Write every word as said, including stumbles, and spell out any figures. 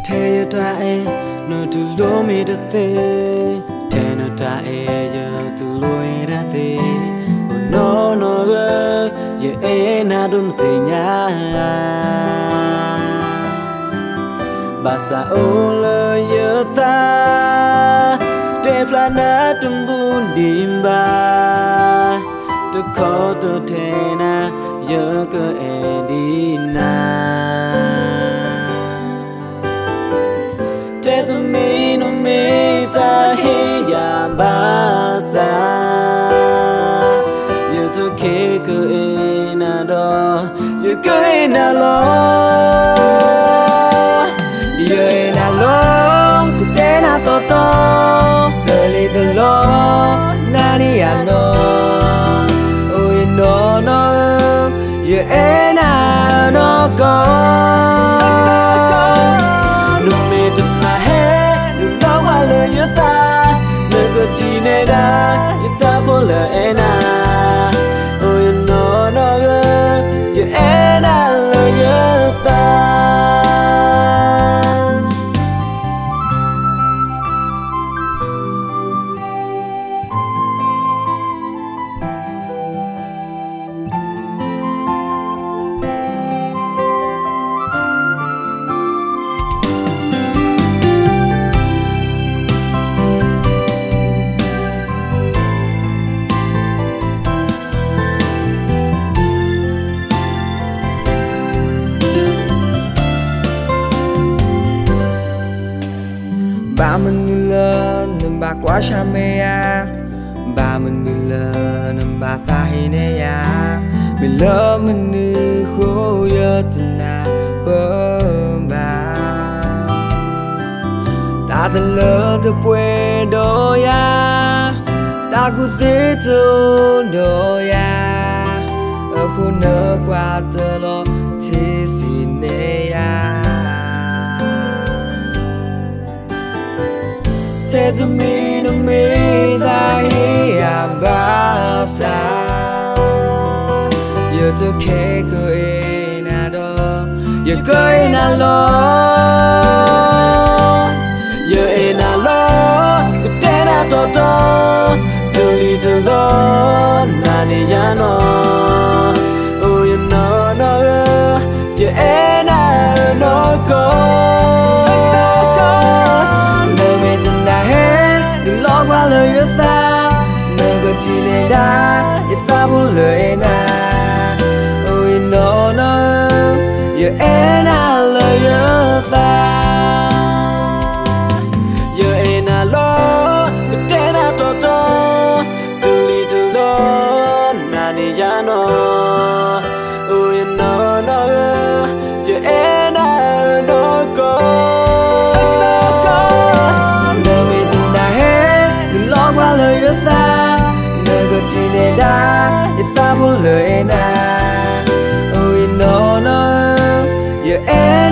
thế ta e nó tu lúa mi đất tê thế nó ta e giờ tu lúa ra tê nó nó gơ giờ e na đun tê nhá bà sa ô lơ giờ ta đẹp là na tung bùn đêm ba tôi khó tôi thế na giờ cơ e đi na thế tôi mi nó mi ta hi ya ba sa giờ tôi kể cơ e na đó giờ cơ e na lo giờ e na lo cứ thế na to to cơ li to lo na đi à no ôi no no giờ e na nó có đừng mê đừng mà hết đừng nói qua lời giữa ta lời của chị này đã giữa ta vô lời e na ôi nó nó giờ e na lời giữa ta ba mình như lớn nên bà quá cha mẹ à ba mình như lớn nên bà phải nè à mình lỡ mình như khô giờ tình à bơ bà ta tình lỡ từ quê đôi à ta cứ dễ tu đôi à ở khu nỡ qua tơ lo thì xin nè à thế tôi mi nó mi ta hi à ba sa giờ tôi kể cười na đó giờ cười na lo giờ e na lo cứ thế na to to từ li từ lo na ni ya no ôi nó nó giờ e na nó có qua lời yêu xa nơi gần chỉ này đã để xa buồn lời na ôi nó nó giờ em na lời yêu xa giờ em na lo cứ thế na to to từ li từ lo na đi ya no ôi nó nó giờ em na nó có qua lời yêu xa nơi gần chỉ này đã để xa buồn lời na ôi nó nó giờ em